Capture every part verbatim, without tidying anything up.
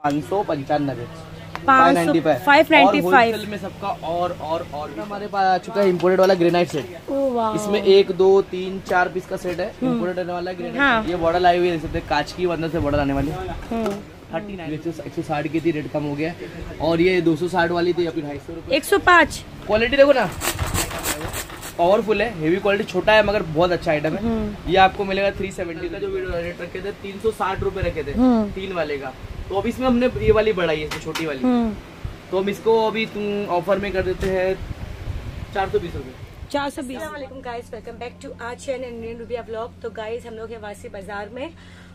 पाँच सौ पंचानबे फाइव नाइन्टी फाइव में सबका और और और हमारे पास आ चुका है इम्पोर्टेड वाला ग्रेनाइट सेट। इसमें एक दो तीन चार पीस का सेट है इम्पोर्टेड वाला ग्रेनाइट। हाँ। ये बॉर्डर आई हुई है, देख सकते हैं कांच की अंदर से बॉर्डर आने वाली। थर्टी नाइन एक सौ साठ की थी, रेट कम हो गया। और ये दो सौ साठ वाली थी, अभी ढाई सौ रुपये। एक सौ पाँच क्वालिटी देखो ना, पावरफुल है, हेवी क्वालिटी, छोटा है मगर बहुत अच्छा आइटम है। ये आपको मिलेगा तीन सौ सत्तर का, जो रेट रखे थे तीन सौ साठ रुपए रखे थे तीन वाले का। तो अब इसमें हमने ये वाली बढ़ाई है, छोटी वाली, तो हम इसको अभी ऑफर में कर देते हैं चार सौ बीस रुपए चार सौ बीस। वालेकुम guys, welcome back to our channel Indian Rubiya vlog. तो गाइस हम लोग हैं वासी बाजार में,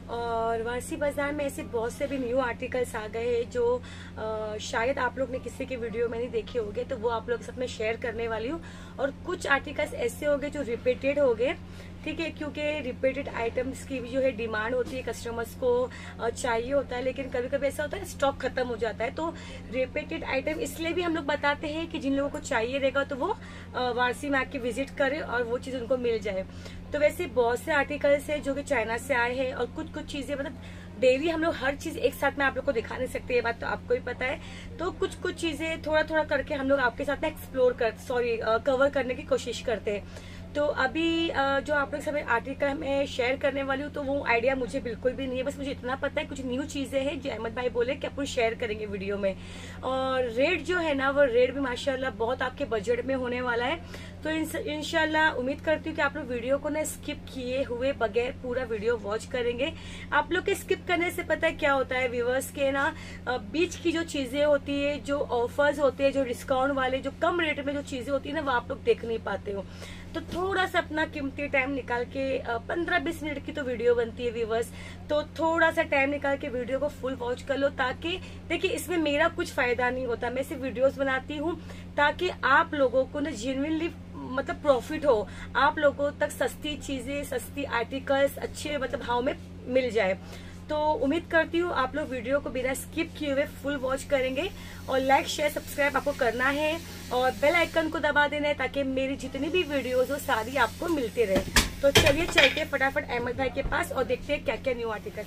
और वासी बाजार में ऐसे बहुत से भी न्यू आर्टिकल्स आ गए हैं जो आ, शायद आप लोग ने किसी के वीडियो में नहीं देखे होंगे, तो वो आप लोग के साथ में शेयर करने वाली हूँ। और कुछ आर्टिकल्स ऐसे होंगे जो रिपीटेड हो गए, ठीक है, क्योंकि रिपीटेड आइटम्स की भी जो है डिमांड होती है, कस्टमर्स को चाहिए होता है, लेकिन कभी कभी ऐसा होता है स्टॉक खत्म हो जाता है। तो रिपीटेड आइटम इसलिए भी हम लोग बताते हैं कि जिन लोगों को चाहिए रहेगा तो वो वारसी में आके विजिट करे और वो चीज उनको मिल जाए। तो वैसे बहुत से आर्टिकल्स है जो कि चाइना से आए हैं, और कुछ कुछ चीजें मतलब डेली हम लोग हर चीज एक साथ में आप लोग को दिखा नहीं सकते, ये बात तो आपको ही पता है। तो कुछ कुछ चीजें थोड़ा थोड़ा करके हम लोग आपके साथ में एक्सप्लोर कर सॉरी कवर करने की कोशिश करते हैं। तो अभी जो आप लोग सब आर्टिकल में शेयर करने वाली हूँ, तो वो आइडिया मुझे बिल्कुल भी नहीं है, बस मुझे इतना पता है कुछ न्यू चीजें हैं जो अहमद भाई बोले कि अपन शेयर करेंगे वीडियो में। और रेट जो है ना, वो रेट भी माशाल्लाह बहुत आपके बजट में होने वाला है। तो इंशाल्लाह उम्मीद करती हूँ कि आप लोग वीडियो को ना स्किप किए हुए बगैर पूरा वीडियो वॉच करेंगे। आप लोग के स्किप करने से पता है क्या होता है, व्यूअर्स के ना बीच की जो चीजें होती है, जो ऑफर्स होते हैं, जो डिस्काउंट वाले, जो कम रेट में जो चीजें होती है ना, वो आप लोग देख नहीं पाते हो। तो थोड़ा सा अपना कीमती टाइम निकाल के, पंद्रह बीस मिनट की तो वीडियो बनती है व्यूअर्स, तो थोड़ा सा टाइम निकाल के वीडियो को फुल वॉच कर लो, ताकि देखिए इसमें मेरा कुछ फायदा नहीं होता, मैं सिर्फ वीडियोस बनाती हूँ ताकि आप लोगों को ना जेन्युइनली मतलब प्रॉफिट हो, आप लोगों तक सस्ती चीजें, सस्ती आर्टिकल्स अच्छे मतलब भाव में मिल जाए। तो उम्मीद करती हूँ आप लोग वीडियो को बिना स्किप किए हुए फुल वॉच करेंगे, और लाइक शेयर सब्सक्राइब आपको करना है, और बेल आइकन को दबा देना है ताकि मेरी जितनी भी वीडियोस हो सारी आपको मिलते रहे। तो चलिए चलते फटाफट अहमद भाई के पास और देखते हैं क्या क्या न्यू आर्टिकल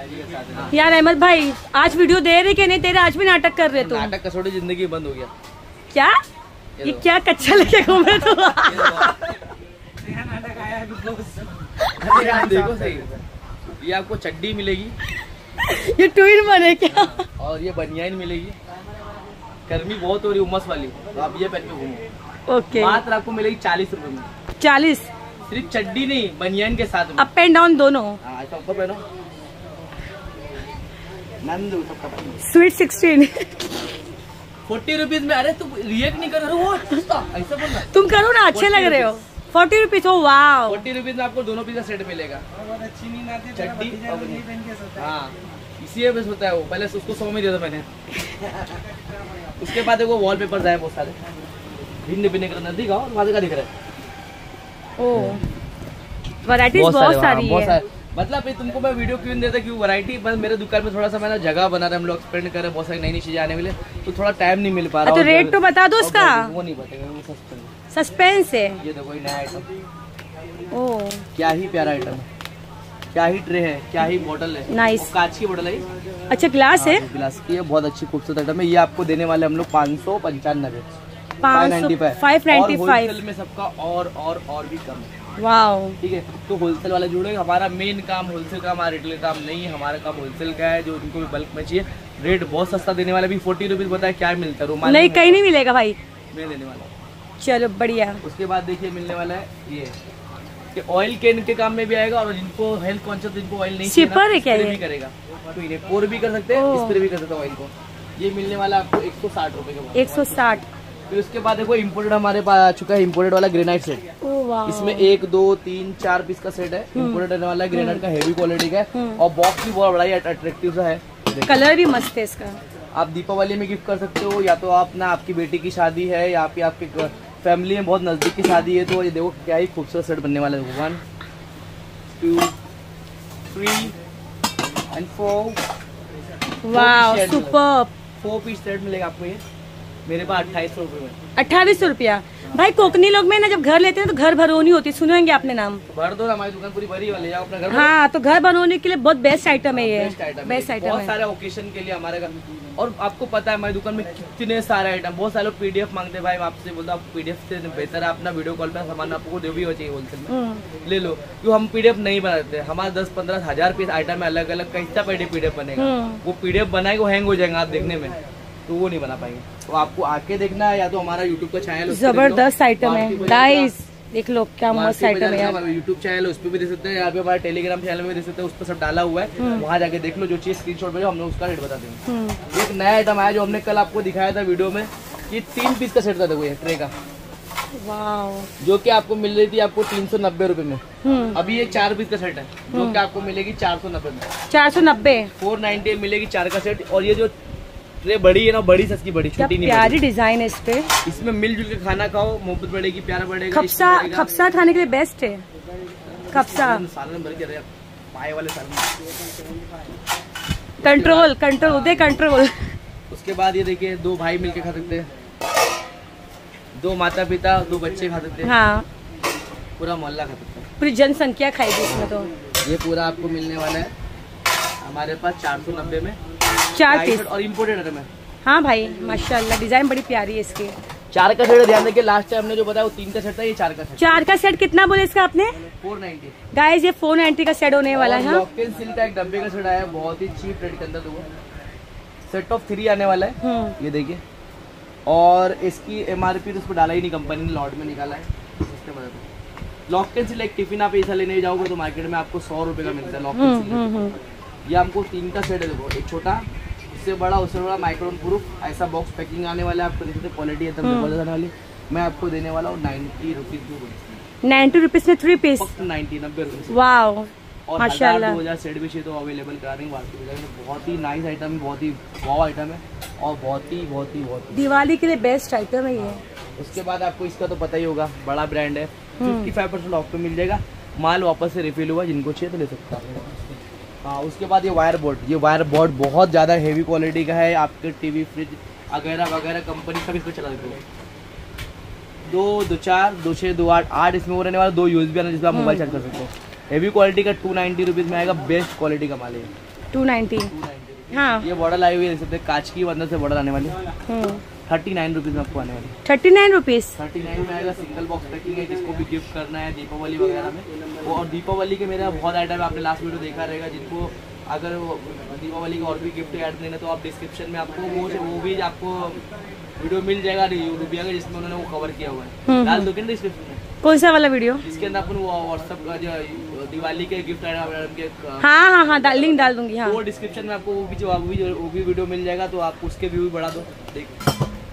है। यार अहमद भाई आज वीडियो दे रहे कि नहीं दे रहे, आज भी नाटक कर रहे? तो नाटक कसौटी जिंदगी बंद हो गया क्या? ये क्या कच्चा लेके घूमे तो? देखो सही, ये आपको चड्डी मिलेगी, ये ट्विन बने क्या? और ये बनियान मिलेगी। गर्मी बहुत हो रही, उमस वाली, तो आप ये पहन के घूमो। ओके, मात्र आपको मिलेगी चालीस रुपए में। चालीस? सिर्फ चड्डी नहीं, बनियान के साथ में, अप एंड डाउन दोनों। हाँ, ऐसा ऊपर पहनो, नंदू सबका पहनो। स्वीट सिक्सटीन फोर्टी रुपीज में। अरे तुम रिएक्ट नहीं कर रहे हो, ऐसा बोलना, तुम करो ना, अच्छे लग रहे हो। फोर्टी रुपीज हो, वाह। फोर्टी रुपीज में आपको दोनों पीस का सेट मिलेगा, चड्डी। हाँ, इसी बस होता है वो, पहले उसको सौ में दे दो मैंने। उसके बाद वो वॉल पेपर आए बहुत सारे, भिन्न भिन्न कर नदी का वहां का दिख रहा है। ओ, वैरायटीज बहुत सारी है। मतलब तुमको मैं वीडियो क्यों नहीं देता, क्यों वैरायटी, बस मेरे दुकान में थोड़ा सा मैंने जगह बना रहा है, हम लोग एक्सपेंड कर रहे हैं, बहुत सारी नई नई चीजें आने वाली, तो थोड़ा टाइम नहीं मिल पा रहा। तो रेट तो बता दो उसका। वो नहीं बताएंगे, वो सस्पेंस सस्पेंस है। ये देखो नया आइटम, ओ क्या ही प्यारा आइटम है, क्या ही ट्रे है, क्या ही बोतल है, नाइस, कांच की बोतल है। अच्छा ग्लास है, ग्लास की है, बहुत अच्छी खूबसूरत आइटम है। ये आपको देने वाले हम लोग पाँच सौ पंचानबे फाइव नाइन्टी फाइव में सबका और और और भी कम है। वाओ, ठीक है, तो होलसेल वाले जुड़े, हमारा मेन काम होलसेल का, हमारा रिटेल काम नहीं है, हमारा काम होलसेल का है, जो उनको भी बल्क में चाहिए। रेट बहुत सस्ता देने वाला, भी फोर्टी रुपीज बताया क्या मिलता है, रुमाल नहीं कहीं नहीं मिलेगा भाई, मैं देने वाला। चलो बढ़िया। उसके बाद देखिए मिलने वाला है ये कि ऑयल कैन के काम में भी आएगा, और जिनको हेल्थ कॉन्शियस, जिनको ऑयल नहीं शिपर है क्या ये? भी करेगा, तो इन्हें पोर भी कर सकते हैं, स्प्रे भी कर सकते हैं ऑयल को। ये मिलने वाला आपको एक सौ साठ रुपए का, एक सौ साठ। फिर उसके बाद देखो इम्पोर्टेड हमारे पास आ चुका है इम्पोर्टेड वाला ग्रेनाइट सेट। इसमें एक दो तीन चार पीस का सेट है, इम्पोर्टेड वाला ग्रेनाइट का, हेवी क्वालिटी का है, और बॉक्स भी बहुत बड़ा ही अट्रैक्टिव सा है, कलर भी मस्त है इसका। आप दीपावली में गिफ्ट कर सकते हो, या तो आप ना आपकी बेटी की शादी है, या फिर आपके फैमिली में बहुत नजदीक की शादी है, तो ये देखो क्या ही खूबसूरत सेट बनने वाला है। One two three and four, wow superb, four piece set मिलेगा आपको ये। मेरे पास अट्ठाईस सौ रूपये में। अट्ठाईस सौ रुपया। भाई कोकनी लोग में ना जब घर लेते हैं तो घर भरोनी होती, सुनेंगे आपने नाम? भर दो, हमारी दुकान पूरी भरी वाली है, अपना घर। हाँ, तो घर भरोने के लिए बहुत बेस्ट आइटम है ये, बेस्ट आइटम, बहुत सारे ओकेजन के लिए हमारे घर। और आपको पता है हमारी दुकान में कितने सारे आइटम, बहुत सारे लोग पीडीएफ मांगते हैं। भाई आपसे बोलता हूँ पीडीएफ से बेहतर है अपना वीडियो कॉल पे सामान आपको जो भी हो चाहिए होलसेल में ले लो, क्यों हम पीडीएफ नहीं बना देते। हमारे दस पंद्रह हजार पीस आइटम है अलग अलग, कैसा पीडीएफ बनेगा? वो पीडीएफ बनाएगा वो हैंग हो जाएगा आप देखने में, तो वो नहीं बना पाएंगे। तो आपको आके देखना है या तो हमारा यूट्यूब का चैनल, जबरदस्त आइटम है गाइस, देख लो क्या मस्त आइटम है। हमारा यूट्यूब चैनल है उस पर भी देख सकते हैं, यहाँ पे हमारा टेलीग्राम चैनल में देख सकते हैं, उस पर सब डाला हुआ है, वहाँ जाके देख लो। जो चीज स्क्रीनशॉट भेजो हम लोग उसका रेट बता देंगे। एक नया आइटम आया जो हमने कल आपको दिखाया था वीडियो में, ये तीन पीस का सेट था, देखो ये ट्रे का, जो कि आपको मिल रही थी आपको तीन सौ नब्बे रूपये में। अभी ये चार पीस का सेट है जो कि आपको मिलेगी चार सौ नब्बे में। चार सौ नब्बे फोर नाइन्टी मिलेगी चार का सेट। और ये जो ट्रे बड़ी है ना, बड़ी सस्ती बड़ी, छोटी नहीं, प्यारी डिजाइन है इस पे। इसमें मिलजुल के खाना खाओ, मोहब्बत बढ़ेगी, प्यारा बढ़ेगा। खपसा खपसा खाने के लिए बेस्ट है खपसा। सालन भर के पाए वाले सालन, कंट्रोल कंट्रोल उदय कंट्रोल। उसके बाद ये देखिए दो भाई मिलके खा सकते हैं, दो माता पिता दो बच्चे खा सकते हैं। हाँ, पूरा मोहल्ला खा सकता है, पूरी जनसंख्या खाएगी इसमें। तो ये पूरा आपको मिलने वाला है हमारे पास चार सौ नब्बे में, चार पीस और इम्पोर्टेड है। हाँ भाई माशाल्लाह, डिजाइन बड़ी प्यारी है इसकी। चार का सेट ध्यान देखिए, लास्ट टाइम हमने जो बताया वो तीन का सेट था, ये चार का सेट। चार का सेट कितना बोले इसका आपने? Four ninety. गाइस ये फोर नाइन्टी का सेट होने वाला है। लॉक एंड सील का एक डब्बे का सेट आया, बहुत ही चीप रेट के अंदर, तो सेट ऑफ थ्री आने वाला है, ये देखिए। और इसकी एमआरपी तो उस पर डाला ही नहीं, कंपनी ने लॉट में निकाला है। लॉक एंड सील एक टिफिन आप ऐसा लेने जाओगे तो मार्केट में आपको सौ रुपए का मिलता है लॉक एंड सील। ये हमको तीन का सेट है, देखो एक छोटा, उससे बड़ा, उससे बड़ा, माइक्रोन प्रूफ ऐसा बॉक्स पैकिंग आने वाला है आपको, देखते क्वालिटी एकदम जबरदस्त आने वाली। मैं आपको देने वाला हूँ नाइन्टी रुपीज नाइन्टी रुपीज में थ्री पीस, नाइन्टी नब्बे रुपीज। वाह और माशाल्लाह दो हजार सेट भी चाहिए तो अवेलेबल करा देंगे वार्षिक बाजार में। बहुत ही नाइस आइटम है, बहुत ही वाव आइटम है और बहुत ही बहुत ही बहुत ही दिवाली के लिए बेस्ट आइटम है ये। उसके बाद आपको इसका तो पता ही होगा, बड़ा ब्रांड है, फिफ्टी फाइव परसेंट ऑफ पे मिल जाएगा। माल वापस से रिफिल हुआ, जिनको चाहिए तो ले सकता है। हाँ, उसके बाद ये वायर बोर्ड, ये वायर बोर्ड बहुत ज़्यादा हेवी क्वालिटी का है, आपके टीवी फ्रिज वगैरह वगैरह कंपनी सब इसको चला देते हो। दो दो चार दो छः दो आठ आठ इसमें वो रहने वाला, दो यूज भी आना जिसमें आप मोबाइल चार्ज कर सकते हो। हेवी क्वालिटी का टू नाइन्टी रुपीज़ में आएगा, बेस्ट क्वालिटी का माल है टू नाइन्टी। हाँ, ये बॉर्डर आई हुई है, देख सकते हैं कांच की, अंदर से बॉर्डर आने वाली, थर्टी नाइन रुपीज़ में आपको आने वाली। Thirty nine rupees thirty nine में आएगा, सिंगल बॉक्स पैकिंग है, जिसको भी गिफ्ट करना है दीपावली वगैरह में। और दीपावली के मेरा बहुत आइटम है, आपने लास्ट वीडियो देखा रहेगा, जिनको अगर दीपावली का और भी गिफ्ट ऐड देना तो आप डिस्क्रिप्शन में आपको वो वो भी आपको वीडियो मिल जाएगा यूट्यूबिया का, जिसमें उन्होंने वो कवर किया हुआ है, डाल दोगे ना डिस्क्रिप्शन में। कौन सा वाला वीडियो? जिसके अंदर अपन वो व्हाट्सएप का जो दिवाली के गिफ्ट के, हाँ हाँ हाँ डाल लिंक डाल दूंगी। हाँ, वो डिस्क्रिप्शन में आपको वो भी जो वो भी वो भी वीडियो मिल जाएगा, तो आप उसके व्यू भी बढ़ा दो, देख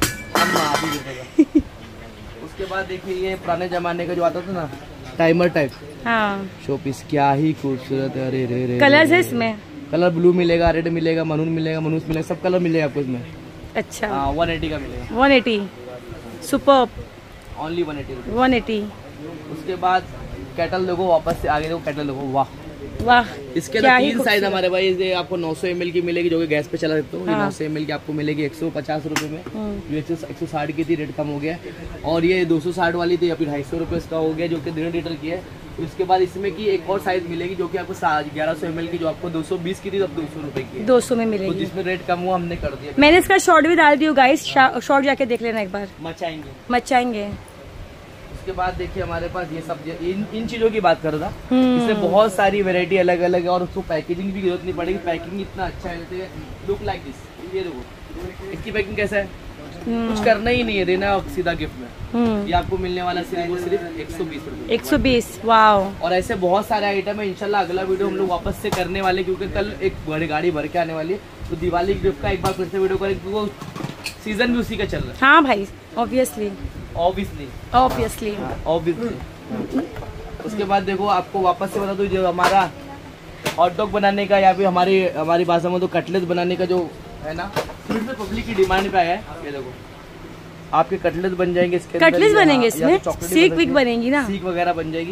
उसके बाद देखिए ये पुराने जमाने का जो आता था ना टाइमर टाइप, हाँ शो पीस, क्या ही खूबसूरत है। अरे रे रे कलर्स है इसमें, कलर ब्लू मिलेगा, रेड मिलेगा, मरून मिलेगा, मनुस मिलेगा, सब कलर मिलेगा आपको इसमें। अच्छा, हाँ, वन एटी का मिलेगा, one eighty super, only one eighty one eighty. उसके बाद कैटल देखो, वापस से आगे देखो कैटल देखो, वाह वाह। इसके अंदर तीन साइज हमारे भाई, ये आपको नौ सौ एम एल की मिलेगी जो कि गैस पे चला सकते हो। हाँ। नौ सौ एम एल की आपको मिलेगी एक सौ पचास रुपए में, जो एक सौ साठ की थी, रेट कम हो गया। और ये दो सौ साठ वाली थी, अभी ढाई सौ रुपये इसका हो गया, जो कि डेढ़ लीटर की है। उसके बाद इसमें की एक और साइज मिलेगी जो कि आपको ग्यारह सौ एम एल की, जो आपको दो सौ बीस की थी, अब दो सौ रुपए की दो सौ में मिलेगी, तो जिसमें रेट कम हुआ हमने कर दिया। मैंने इसका शॉर्ट भी डाल दिया गाइस, शॉर्ट जाके देख लेना एक बार, मचाएंगे मचाएंगे। उसके बाद देखिए हमारे पास ये सब इन इन चीजों की बात कर रहा था, इसमें बहुत सारी वैरायटी अलग अलग है और उसको पैकेजिंग भी जरूरत नहीं पड़ेगी। पैकिंग इतना अच्छा है, लुक लाइक दिस, ये देखो इसकी पैकिंग कैसा है, कुछ करना ही नहीं है, देना सीधा गिफ्ट में। ये आपको मिलने वाला सिर्फ सिर्फ एक सौ बीस रुपए, एक सौ बीस। वाओ। और ऐसे बहुत सारे आइटम है, इंशाल्लाह अगला वीडियो हम लोग वापस से करने वाले, क्योंकि कल एक बड़ी गाड़ी भर के आने वाली है, तो दिवाली गिफ्ट का एक बार फिर से वीडियो करेंगे, क्योंकि सीजन भी उसी का चल रहा है। हाँ भाई, ऑब्वियसली ऑब्वियसली ऑब्वियसली ऑब्वियसली। उसके बाद देखो आपको वापस से बता दूं, जो हमारा हॉट डॉग बनाने का या फिर हमारी हमारी भाषा में तो कटलेट बनाने का जो है ना, इसमें पब्लिक की डिमांड पे आया है। ये देखो आपके कटलेट बन जाएंगे, इसके कटलेट बनेंगे, इसमें सीख विक बनेगी ना, सीख वगैरह बन जाएगी।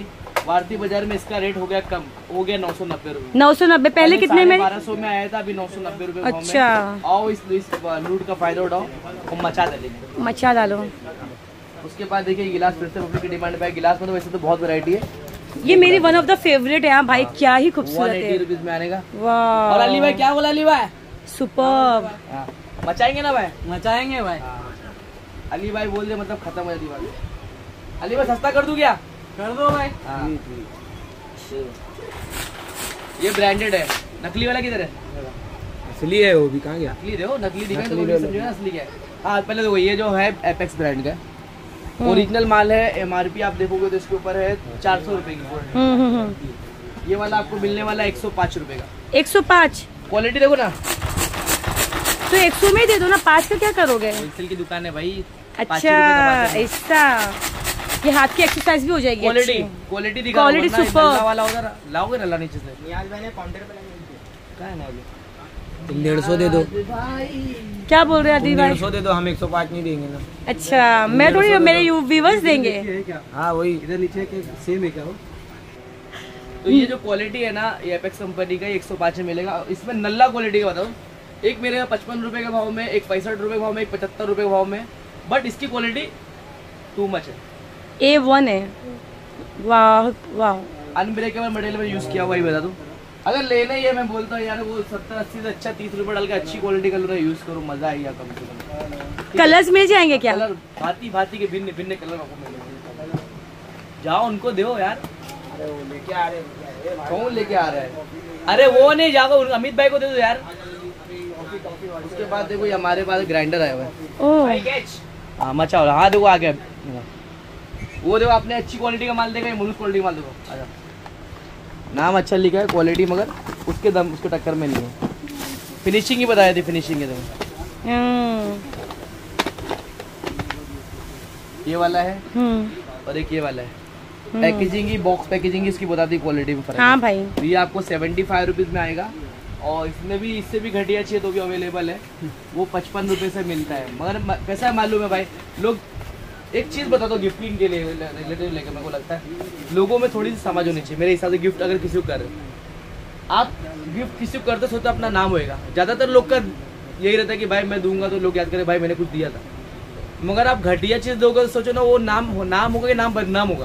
भारतीय बाजार में इसका रेट हो गया कम, हो गया नौ सौ नब्बे रूपए। नौ सौ नब्बे पहले कितने में? बारह सौ में आया था, अभी नौ सौ नब्बे रूपए। अच्छा, आओ इस, इस लूट का फायदा उठाओ और मचा डालेंगे, मचा डालो। उसके बाद देखिए गिलास फिर से पब्लिक की डिमांड पे है। गिलास में तो वैसे तो बहुत वैरायटी है, ये मेरी वन ऑफ द फेवरेट है भाई, क्या ही खूबसूरत है। एक सौ अस्सी रुपीस में आनेगा। वाह। और अली भाई क्या बोला अली भाई? सुपर्ब। मचाएंगे ना भाई? मचाएंगे भाई। अली भाई बोल दे मतलब खत्म हो जाती बात। अली भाई सस्ता कर दूं क्या? कर दो भाई। ये ब्रांडेड है, नकली वाला किधर है? असली है वो भी, कहाँ गया? नकली दे, नकली दिखाई तो समझेगा असली क्या है। हाँ पहले देखो, ये जो है एपेक्स ब्रांड का ओरिजिनल माल है। एमआरपी आप देखोगे तो इसके ऊपर है चार सौ रूपए की। ये वाला आपको मिलने वाला एक सौ पाँच रूपए का। एक सौ पाँच? क्वालिटी देखो ना, तो एक सौ में दे दो ना, पाँच का क्या करोगे? होलसेल की दुकान है भाई। अच्छा ऐसा, ये हाथ की एक्सरसाइज भी हो जाएगी। क्वालिटी क्वालिटी दिखाओ, क्वालिटी सुपर वाला उधर लाओगे ना, नीचे से डेढ़ सौ दे दो। क्या बोल रहे हैं आदि भाई? डेढ़ सौ दे दो, हम एक सौ पाँच नहीं देंगे ना। अच्छा, मैं थोड़ी, मेरे व्यूवर्स देंगे। हाँ वही, इधर नीचे के सेम है क्या वो? तो ये जो क्वालिटी है ना, ये एपेक्स कंपनी का एक सौ पाँच में मिलेगा। इसमें नल्ला क्वालिटी का बताओ, एक मेरे पचपन रुपए के भाव में, एक पैंसठ रुपए के भाव में, एक पचहत्तर रुपए के भाव में, बट इसकी क्वालिटी टू मच है, ए वन है। वाह वाह, अनब्रेकेबल मटेरियल में यूज किया हुआ ही बता दूं। अगर लेना ही है, मैं बोलता हूँ यार, वो सत्तर अस्सी से अच्छा तीस रुपए डाल के अच्छी क्वालिटी का कलर यूज करो, मजा आएगा कम से कम। कलर्स मिल जाएंगे क्या? कलर भांति भांति के भिन्न भिन्न कलर आपको मिलेंगे। जाओ उनको दो यार। लेके आ रहे कौन लेके आ रहा है? अरे वो नहीं, जाओ अमित भाई को दे दो यार। उसके बाद देखो ये हमारे पास ग्राइंडर आया हुआ है। हाँ मचा, हाँ देखो आ गया वो, देखो आपने अच्छी क्वालिटी का माल देगा, ये मुनुस क्वालिटी का माल देखो। आजा, नाम अच्छा लिखा है, क्वालिटी मगर उसके दम उसके टक्कर में नहीं है। फिनिशिंग ही बताया थी, फिनिशिंग है देखो। ये वाला है और एक ये वाला है। पैकेजिंग की, बॉक्स पैकेजिंग इसकी बताती कैसी में फर्क। हाँ भाई, तो ये आपको सेवेंटी फाइव रुपीज में आएगा, और इसमें भी इससे भी घटिया चाहिए तो भी अवेलेबल है, वो पचपन रुपए से मिलता है। मगर कैसा है मालूम है भाई, लोग एक चीज बता दो गिफ्टिंग के लिए रिलेटिव लेकर, मेरे को लगता है लोगों में थोड़ी सी समझ होनी चाहिए मेरे हिसाब से। गिफ्ट अगर किसी को कर, आप गिफ्ट किसी को करते सोचते अपना नाम होएगा। ज्यादातर लोग का यही रहता है कि भाई मैं दूंगा तो लोग याद करें भाई मैंने कुछ दिया था। मगर आप घटिया चीज दोगे तो सोचो ना, वो नाम नाम होगा कि नाम बदनाम होगा।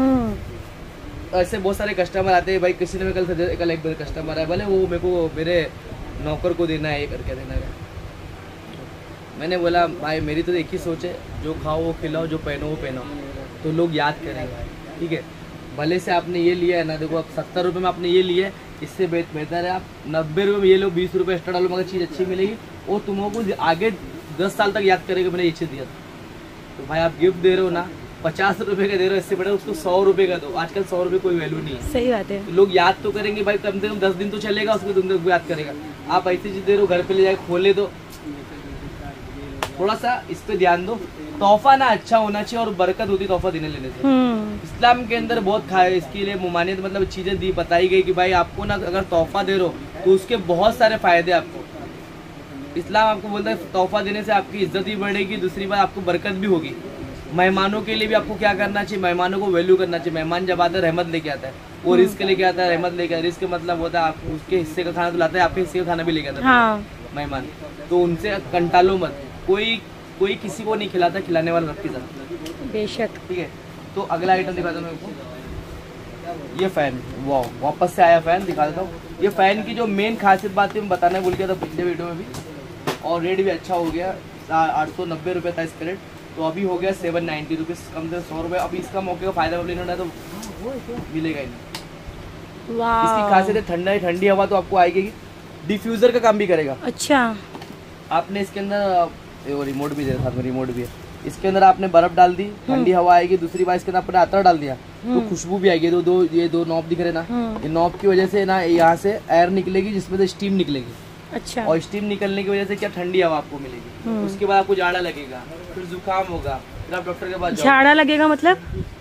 ऐसे बहुत सारे कस्टमर आते हैं भाई, किसी ने मैं कल कल एक कस्टमर है, भले वो मेरे को मेरे नौकर को देना है, ये करके देना है। मैंने बोला भाई मेरी तो एक ही सोच है, जो खाओ वो खिलाओ, जो पहनो वो पहनो, तो लोग याद करेंगे। ठीक है, भले से आपने ये लिया है ना, देखो आप सत्तर रुपये में आपने ये लिया है, इससे बेहतर है आप नब्बे रुपये में ये लो, बीस रुपये एक्स्ट्रा डालो, मगर चीज़ अच्छी मिलेगी और तुमको आगे दस साल तक याद करेगा मैंने ये चीज़ दिया था। तो भाई आप गिफ्ट दे रहे हो ना, पचास रुपए का दे रहे हो, इससे बड़ा उसको सौ रुपए का दो। आजकल सौ रुपए कोई वैल्यू नहीं है। सही बात है। तो लोग याद तो करेंगे भाई, कम से कम दस दिन तो चलेगा, उसको तुम याद करेगा। आप ऐसी चीज दे रहे हो, घर पे ले जाके खोले दो, थोड़ा सा इस पे ध्यान दो। तोहफा ना अच्छा होना चाहिए और बरकत होती तोहफा देने लेने से। इस्लाम के अंदर बहुत खाए इसके लिए मुमानियत, मतलब चीजें दी बताई गई कि भाई आपको ना अगर तोहफा दे रहे हो तो उसके बहुत सारे फायदे आपको। इस्लाम आपको बोलता है तोहफा देने से आपकी इज्जत भी बढ़ेगी, दूसरी बात आपको बरकत भी होगी। मेहमानों के लिए भी आपको क्या करना चाहिए, मेहमानों को वैल्यू करना चाहिए। मेहमान जब आता है रहमत लेके आता है, वो रिस्क लेके आता है, रहमत लेके आता है। रिस्क मतलब होता है आप उसके हिस्से का खाना तो लाता है, आपके हिस्से का खाना भी लेके आता है। हाँ। मेहमान तो उनसे कंटालो मत, कोई कोई किसी को नहीं खिलाता, खिलाने वाला रब के साथ बेशक। ठीक है, तो अगला आइटम दिखा दो मेरे को। ये फैन, वाह वापस से आया फैन, दिखा देता हूँ। ये फैन की जो मेन खासियत बात थी मैं बताना भूल गया था पिछले वीडियो में भी, और रेट भी अच्छा हो गया। आठ सौ नब्बे रुपये था इसका रेट, तो अभी हो गया सेवन नाइन्टी रुपीज़, कम से सौ रुपये। अभी इसका मौके का फायदा लेना तो मिलेगा ही नहीं। इसकी खासियत है ठंडा ठंडी हवा तो आपको आएगी, डिफ्यूज़र का काम भी करेगा। अच्छा, आपने इसके अंदर वो रिमोट भी दे साथ में, रिमोट भी है। इसके अंदर आपने बर्फ डाल दी, ठंडी हवा आएगी। दूसरी बात इसके अंदर आपने अतर डाल दिया तो खुशबू भी आएगी। दो दो ये दो नॉब दिख रहे ना, ये नॉब की वजह से ना यहाँ से एयर निकलेगी जिसमें से स्टीम निकलेगी। अच्छा, और स्टीम निकलने की वजह से क्या ठंडी हवा आपको मिलेगी। उसके बाद आपको जाड़ा लगेगा, फिर जुकाम होगा, फिर आप डॉक्टर के पास जाड़ा लगेगा मतलब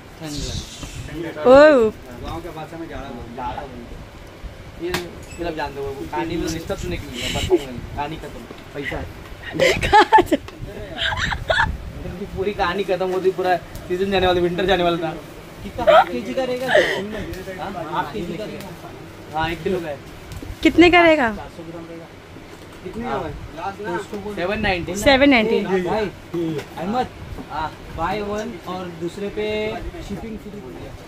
गाँव के भाषा में जाड़ा। ये फिर आप जानते हो कहानी में निष्ठा तो निकली है, कहानी खत्म, पैसा है पूरी कहानी खत्म होती, पूरा सीजन जाने वाला, विंटर जाने वाला था। कितना हाफ केजी का रहेगा? हाफ केजी का रहेगा? हाँ एक किलो का है। कितने का रहेगा? चार सौ ग्राम रहेगा। कितने का है? Seven ninety. Seven ninety. भाई अहमद हाँ बाय वन और दूसरे पे शिपिंग फ्री।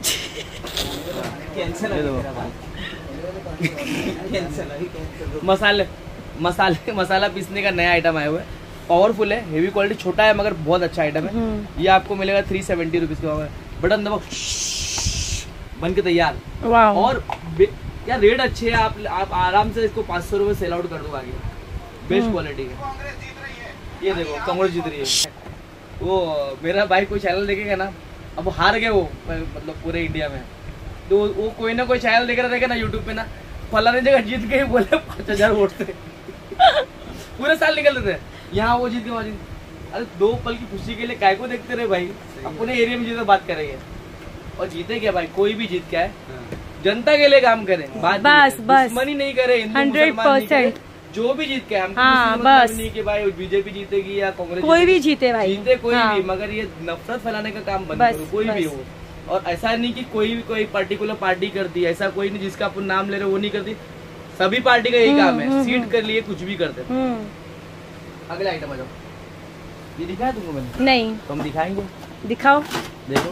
कैंसिल दे दो। है भाई, कैंसिल है, कैंसिल। मसाले मसाले मसाला पीसने का नया आइटम आया हुआ है, पावरफुल है, हेवी क्वालिटी, छोटा है मगर बहुत अच्छा आइटम है। ये आपको मिलेगा थ्री सेवेंटी रुपीज का। बटन दबाओ, बन के तैयार। वाह। और क्या रेट अच्छे है, आप आप आराम से इसको पाँच सौ रुपये सेल आउट कर दो आगे। बेस्ट क्वालिटी है। ये देखो कांग्रेस जीत रही है। वो मेरा भाई कोई चैनल देखेगा ना, अब वो हार गए वो, मतलब पूरे इंडिया में, तो वो कोई ना कोई चैनल देख रहा रहेगा ना यूट्यूब पे ना, फलाने जगह जीत गए, बोले पाँच हजार वोट से पूरे साल निकल रहे थे, यहाँ वो जीत गए वहाँ जीत। अरे दो पल की खुशी के लिए काय को देखते रहे भाई, अपने एरिया में जीते बात करेंगे। और जीते क्या भाई, कोई भी जीत क्या है, जनता के लिए काम करें, बात बस बस दुश्मनी नहीं करे, हंड्रेड परसेंट जो भी जीत के, हमको हाँ, किसी मतलब बस। नहीं कि भाई बीजेपी जीतेगी या कांग्रेस, कोई भी जीते भाई, जीते कोई हाँ। भी, मगर ये नफरत फैलाने का काम बंद बस, करो, कोई बस। भी हो। और ऐसा नहीं कि कोई भी कोई पर्टिकुलर पार्टी करती है, ऐसा कोई नहीं जिसका अपन नाम ले रहे वो नहीं करती, सभी पार्टी का यही काम है, सीट कर लिए कुछ भी करते। हम्म। अगला आइटम आ जाओ। ये दिखाया तुमको मैंने? नहीं। तो हम दिखाएंगे, दिखाओ। देखो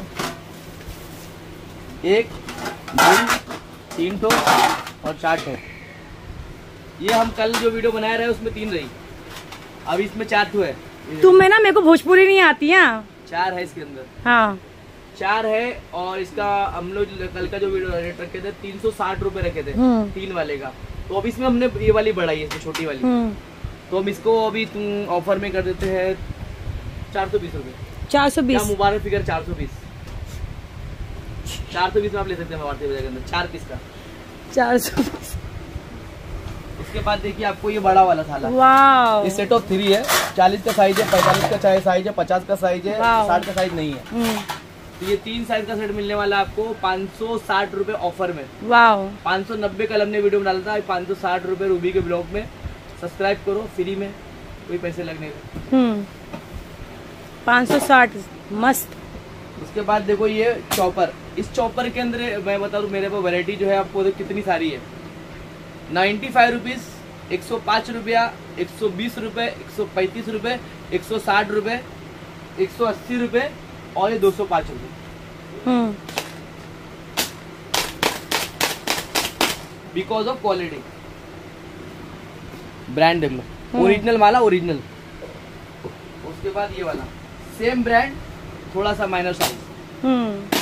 एक दो तीन ठो और चार ठो। ये हम कल जो वीडियो बना रहे हैं उसमें तीन रही, अब इसमें चार ठो है। तुम्हें ना, मेरे को भोजपुरी नहीं आती है। चार है इसके अंदर, हाँ चार है। और इसका हम लोग कल का जो वीडियो रेट रखे थे तीन सौ साठ रुपए रखे थे हम्म। तीन वाले का, तो अब इसमें हमने ये वाली बढ़ाई है, छोटी वाली, हम्म। तो हम इसको अभी तुम ऑफर में कर देते हैं चार सौ बीस रुपए। चार सौ क्या बीस। मुबारक फिगर, चार सौ बीस चार सौ बीस में आप ले सकते हैं भारतीय बाजार के अंदर, चार पीस का। चार सौ बीस। इसके बाद देखिए आपको ये बड़ा वाला थाला, वाह। ये सेट ऑफ थ्री है, चालीस का साइज है, पैंतालीस का चाहे साइज है, पचास का साइज है, वाह। साठ का साइज नहीं है। हम्म। तो ये तीन साइज का सेट मिलने वाला है आपको पाँच सौ साठ रुपए ऑफर में। वाह। पाँच सौ नब्बे कल हमने वीडियो डाला था, पाँच सौ साठ रुपए रूबी के ब्लॉग में। सब्सक्राइब करो फ्री में, कोई पैसे लगने के। हम्म। पाँच सौ साठ मस्त। उसके बाद देखो ये चॉपर, इस चॉपर के अंदर मैं बता दूं मेरे पास वैरायटी जो है आपको देखो कितनी सारी है। नाइन्टी फाइव रुपीज़, एक सौ पाँच रुपया, एक सौ बीस रुपये, एक सौ पैंतीस रुपये, एक सौ साठ रुपये, एक सौ अस्सी रुपये और ये दो सौ पाँच रुपये। हम्म। बिकॉज ऑफ क्वालिटी, ब्रांड देख लो, ओरिजिनल वाला ओरिजिनल। उसके बाद ये वाला सेम ब्रांड, थोड़ा सा माइनर साइज। हम्म।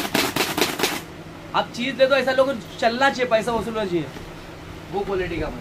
आप चीज दे दो, ऐसा लोग चलना चाहिए, पैसा वसूलना चाहिए, वो क्वालिटी का।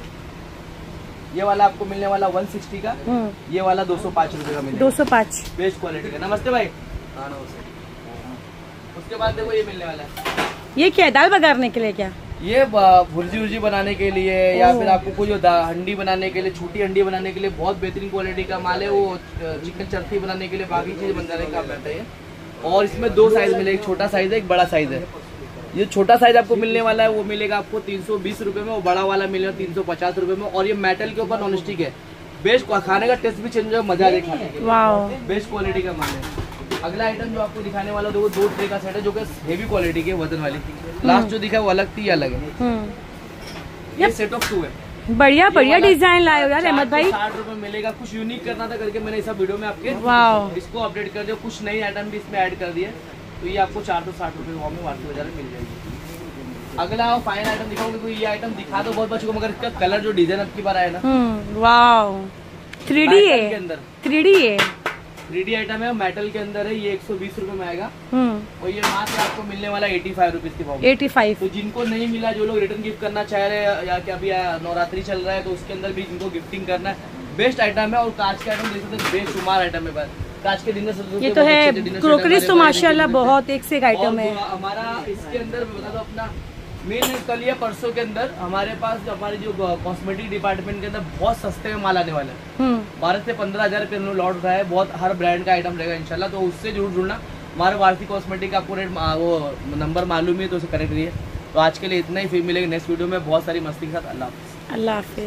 ये वाला आपको मिलने वाला वन सिक्सटी का, हम्म। ये वाला दो सौ पाँच रुपए का मिलेगा, दो सौ पाँच। बेस्ट क्वालिटी का। नमस्ते भाई। हाँ नमस्ते। उसके बाद देखो ये मिलने वाला है, ये क्या है, दाल बघारने के लिए क्या? ये ब- भुर्जी उर्जी बनाने के लिए या ओह। फिर आपको कोई जो दा- हंडी बनाने के लिए, छोटी हंडी बनाने के लिए बहुत बेहतरीन क्वालिटी का माल है। वो चिकन चरती बनाने के लिए, बाकी चीज बनाने का रहता है। और इसमें दो साइज मिलेगा, एक छोटा साइज है, एक बड़ा साइज है। ये छोटा साइज आपको मिलने वाला है वो मिलेगा आपको तीन सौ बीस रुपए में, और बड़ा वाला मिलेगा तीन सौ पचास रुपए में। और ये मेटल के ऊपर नॉन स्टिक है, बेस्ट, खाने का टेस्ट भी चेंज हो, मजा देखा, वाह। बेस्ट क्वालिटी का माल है। अगला आइटम जो आपको दिखाने वाला है, देखो दो ट्रे का सेट है जो कि हेवी क्वालिटी के वजन वाली। लास्ट जो दिखा है वो अलग थी, अलग है। हम्म। ये सेट ऑफ टू है, बढ़िया बढ़िया डिजाइन लाए हो यार अहमद भाई। साठ रुपए मिलेगा। कुछ यूनिक करना था करके मैंने इस वीडियो में आपके वाह। इसको अपडेट कर दिया, कुछ नई आइटम भी इसमें ऐड कर दिए, तो ये आपको चार सौ साठ रुपए में भारतीय बाजार में मिल जाएगी। अगला फाइन आइटम दिखाऊंगे, तो ये आइटम दिखा दो बहुत बच्चों को, मगर इसका कलर जो डिजाइन अब की बार आया ना, हम्म। वाह। थ्री डी मेटल के है, अंदर थ्री डी है। थ्री डी आइटम है, मेटल के अंदर है। ये एक सौ बीस रुपए में आएगा, हम्म। और ये मात्र आपको मिलने वाला एटी फाइव रुपीज के भाव में। Eighty five. तो जिनको नहीं मिला, जो लोग रिटर्न गिफ्ट करना चाह रहे हैं, या क्या अभी नवरात्रि चल रहा है तो उसके अंदर भी जिनको गिफ्टिंग करना है, बेस्ट आइटम है। और कांच के आइटम देख सकते हैं, बेशुमार आइटम है। कांच के डिनर, ये तो है, क्रोकरीज तो माशाल्लाह बहुत एक से एक आइटम है। हमारा इसके अंदर बता दो अपना मेन, कल या परसों के अंदर हमारे पास हमारी जो कॉस्मेटिक डिपार्टमेंट के अंदर बहुत सस्ते में माल आने वाला है। हम्म। बारह से पंद्रह हजार रुपये हमने लॉट उठाया है, बहुत हर ब्रांड का आइटम रहेगा इंशाल्लाह, तो उससे जरूर जुड़ना। हमारे भारतीय कॉस्मेटिक का आपको रेट वो नंबर मालूम ही है, तो उसे कनेक्ट करिए। तो आज के लिए इतना ही, फिर मिलेंगे नेक्स्ट वीडियो में बहुत सारी मस्ती के साथ। अल्लाह हाफिज़। अल्लाह हाफिज।